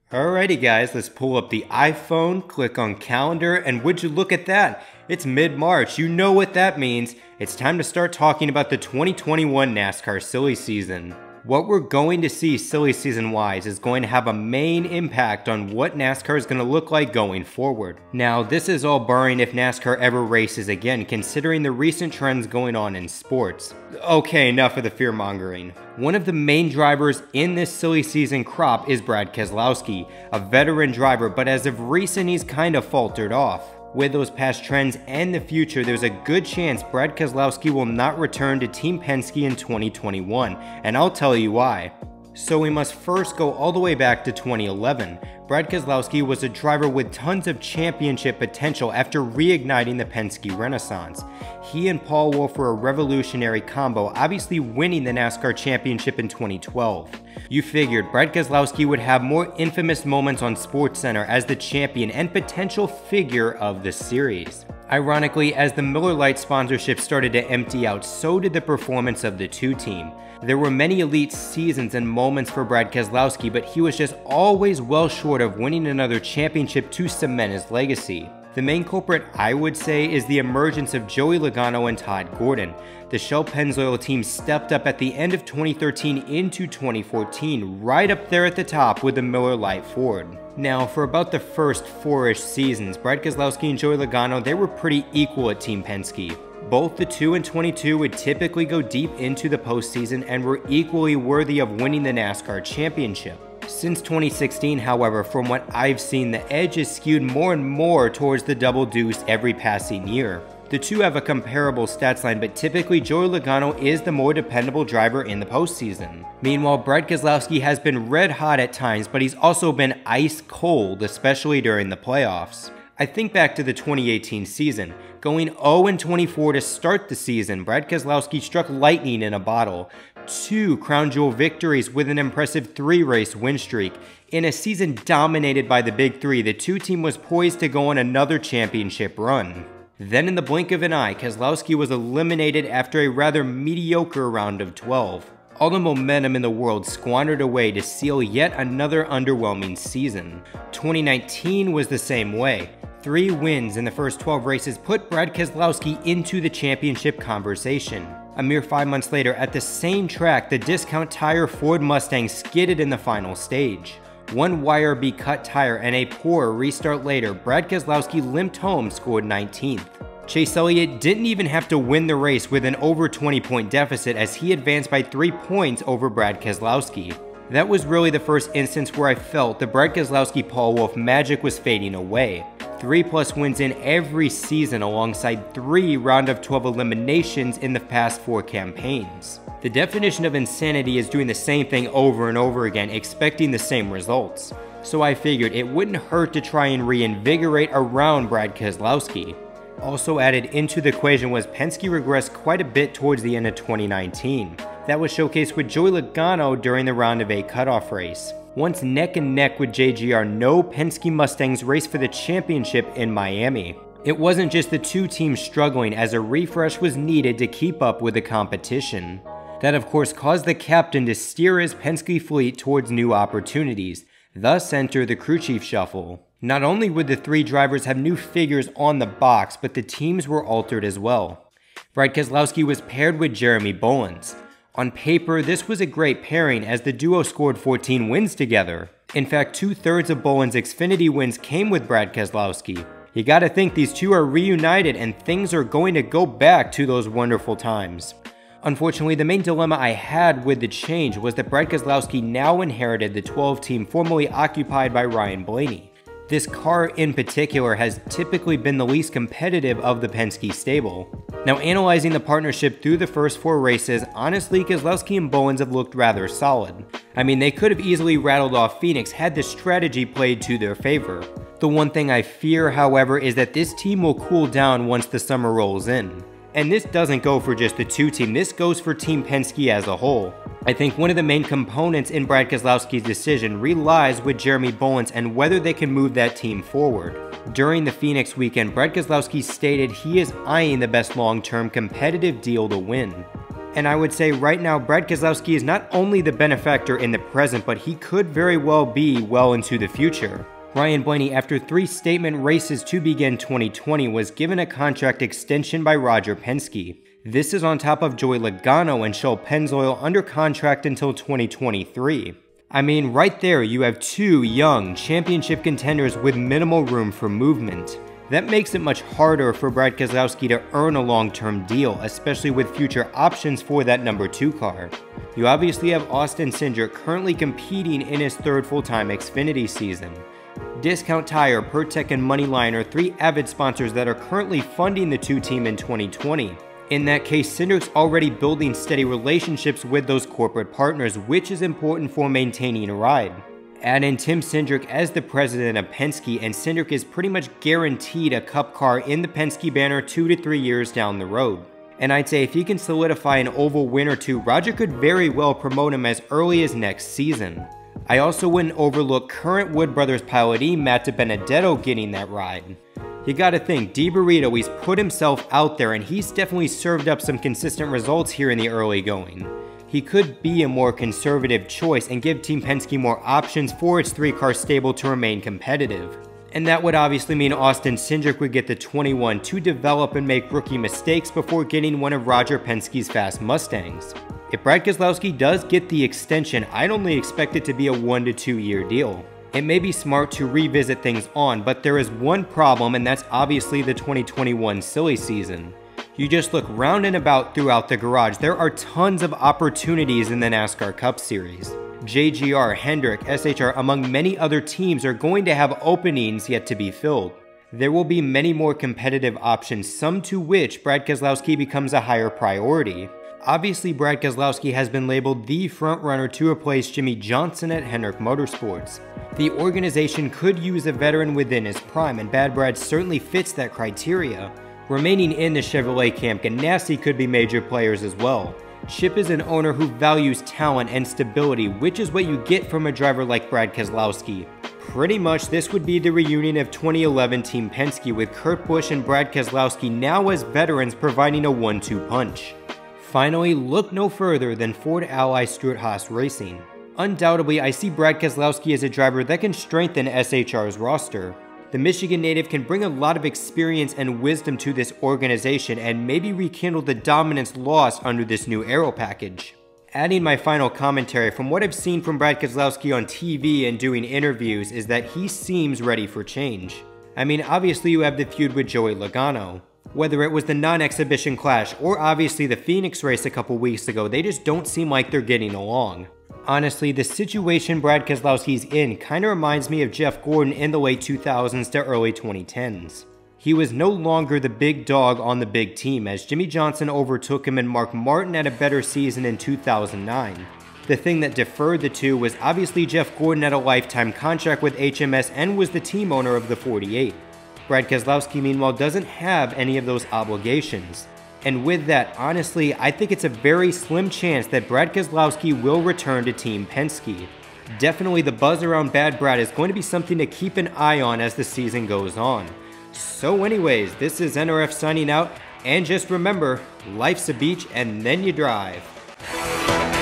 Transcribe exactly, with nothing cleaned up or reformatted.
Alrighty guys, let's pull up the iPhone, click on calendar, and would you look at that? It's mid-March, you know what that means. It's time to start talking about the twenty twenty-one NASCAR silly season. What we're going to see silly season wise is going to have a main impact on what NASCAR is going to look like going forward. Now this is all barring if NASCAR ever races again, considering the recent trends going on in sports. Okay, enough of the fear mongering. One of the main drivers in this silly season crop is Brad Keselowski, a veteran driver, but as of recent he's kind of faltered off. With those past trends and the future, there's a good chance Brad Keselowski will not return to Team Penske in twenty twenty-one, and I'll tell you why. So we must first go all the way back to twenty eleven. Brad Keselowski was a driver with tons of championship potential after reigniting the Penske Renaissance. He and Paul Wolfe were a revolutionary combo, obviously winning the NASCAR championship in twenty twelve. You figured Brad Keselowski would have more infamous moments on SportsCenter as the champion and potential figure of the series. Ironically, as the Miller Lite sponsorship started to empty out, so did the performance of the two team. There were many elite seasons and moments for Brad Keselowski, but he was just always well short of winning another championship to cement his legacy. The main culprit, I would say, is the emergence of Joey Logano and Todd Gordon. The Shell Pennzoil team stepped up at the end of twenty thirteen into twenty fourteen, right up there at the top with the Miller Lite Ford. Now, for about the first four-ish seasons, Brad Keselowski and Joey Logano, they were pretty equal at Team Penske. Both the two and twenty-two would typically go deep into the postseason and were equally worthy of winning the NASCAR championship. Since twenty sixteen, however, from what I've seen, the edge is skewed more and more towards the double deuce every passing year. The two have a comparable stats line, but typically Joey Logano is the more dependable driver in the postseason. Meanwhile, Brad Keselowski has been red hot at times, but he's also been ice cold, especially during the playoffs. I think back to the twenty eighteen season. Going oh and twenty-four to start the season, Brad Keselowski struck lightning in a bottle. Two crown jewel victories with an impressive three-race win streak. In a season dominated by the Big Three, the two team was poised to go on another championship run. Then in the blink of an eye, Keselowski was eliminated after a rather mediocre round of twelve. All the momentum in the world squandered away to seal yet another underwhelming season. twenty nineteen was the same way. Three wins in the first twelve races put Brad Keselowski into the championship conversation. A mere five months later, at the same track, the discount tire Ford Mustang skidded in the final stage. One Y R B cut tire and a poor restart later, Brad Keselowski limped home, scored nineteenth. Chase Elliott didn't even have to win the race with an over twenty point deficit as he advanced by three points over Brad Keselowski. That was really the first instance where I felt the Brad Keselowski-Paul Wolfe magic was fading away. Three plus wins in every season alongside three round of twelve eliminations in the past four campaigns. The definition of insanity is doing the same thing over and over again, expecting the same results. So I figured it wouldn't hurt to try and reinvigorate around Brad Keselowski. Also added into the equation was Penske regressed quite a bit towards the end of twenty nineteen. That was showcased with Joey Logano during the round of eight cutoff race. Once neck and neck with J G R, no Penske Mustangs raced for the championship in Miami. It wasn't just the two teams struggling, as a refresh was needed to keep up with the competition. That of course caused the captain to steer his Penske fleet towards new opportunities, thus enter the crew chief shuffle. Not only would the three drivers have new figures on the box, but the teams were altered as well. Brad Keselowski was paired with Jeremy Bullins. On paper, this was a great pairing as the duo scored fourteen wins together. In fact, two-thirds of Bullins' Xfinity wins came with Brad Keselowski. You gotta think these two are reunited and things are going to go back to those wonderful times. Unfortunately, the main dilemma I had with the change was that Brad Keselowski now inherited the twelve team formerly occupied by Ryan Blaney. This car in particular has typically been the least competitive of the Penske stable. Now, analyzing the partnership through the first four races, honestly, Keselowski and Bullins have looked rather solid. I mean, they could have easily rattled off Phoenix had the strategy played to their favor. The one thing I fear, however, is that this team will cool down once the summer rolls in. And this doesn't go for just the two team, this goes for Team Penske as a whole. I think one of the main components in Brad Keselowski's decision relies with Jeremy Bullins and whether they can move that team forward. During the Phoenix weekend, Brad Keselowski stated he is eyeing the best long-term competitive deal to win. And I would say right now, Brad Keselowski is not only the benefactor in the present, but he could very well be well into the future. Ryan Blaney, after three statement races to begin twenty twenty, was given a contract extension by Roger Penske. This is on top of Joey Logano and Shell Pennzoil under contract until twenty twenty-three. I mean, right there you have two young championship contenders with minimal room for movement. That makes it much harder for Brad Keselowski to earn a long-term deal, especially with future options for that number two car. You obviously have Austin Cindric currently competing in his third full-time Xfinity season. Discount Tire, PureTech, and Moneyline are three avid sponsors that are currently funding the two team in twenty twenty. In that case, Cindric's already building steady relationships with those corporate partners, which is important for maintaining a ride. Add in Tim Cindric as the president of Penske, and Cindric is pretty much guaranteed a Cup car in the Penske banner two to three years down the road. And I'd say if he can solidify an oval win or two, Roger could very well promote him as early as next season. I also wouldn't overlook current Wood Brothers pilotee Matt DiBenedetto getting that ride. You gotta think, DiBurrito, he's put himself out there and he's definitely served up some consistent results here in the early going. He could be a more conservative choice and give Team Penske more options for its three-car stable to remain competitive. And that would obviously mean Austin Cindric would get the twenty-one to develop and make rookie mistakes before getting one of Roger Penske's fast Mustangs. If Brad Keselowski does get the extension, I'd only expect it to be a one to two year deal. It may be smart to revisit things on, but there is one problem, and that's obviously the twenty twenty-one silly season. You just look round and about throughout the garage, there are tons of opportunities in the NASCAR Cup Series. J G R, Hendrick, S H R, among many other teams are going to have openings yet to be filled. There will be many more competitive options, some to which Brad Keselowski becomes a higher priority. Obviously, Brad Keselowski has been labeled the frontrunner to replace Jimmie Johnson at Hendrick Motorsports. The organization could use a veteran within his prime, and Bad Brad certainly fits that criteria. Remaining in the Chevrolet camp, Ganassi could be major players as well. Chip is an owner who values talent and stability, which is what you get from a driver like Brad Keselowski. Pretty much this would be the reunion of twenty eleven Team Penske, with Kurt Busch and Brad Keselowski now as veterans providing a one two punch. Finally, look no further than Ford ally Stewart-Haas Racing. Undoubtedly, I see Brad Keselowski as a driver that can strengthen S H R's roster. The Michigan native can bring a lot of experience and wisdom to this organization and maybe rekindle the dominance lost under this new aero package. Adding my final commentary, from what I've seen from Brad Keselowski on T V and doing interviews, is that he seems ready for change. I mean, obviously you have the feud with Joey Logano. Whether it was the non-exhibition clash or obviously the Phoenix race a couple weeks ago, they just don't seem like they're getting along. Honestly, the situation Brad Keselowski's in kinda reminds me of Jeff Gordon in the late two thousands to early twenty tens. He was no longer the big dog on the big team, as Jimmie Johnson overtook him and Mark Martin had a better season in two thousand nine. The thing that deferred the two was obviously Jeff Gordon had a lifetime contract with H M S and was the team owner of the forty-eight. Brad Keselowski, meanwhile, doesn't have any of those obligations. And with that, honestly, I think it's a very slim chance that Brad Keselowski will return to Team Penske. Definitely the buzz around Bad Brad is going to be something to keep an eye on as the season goes on. So anyways, this is N R F signing out, and just remember, life's a beach and then you drive.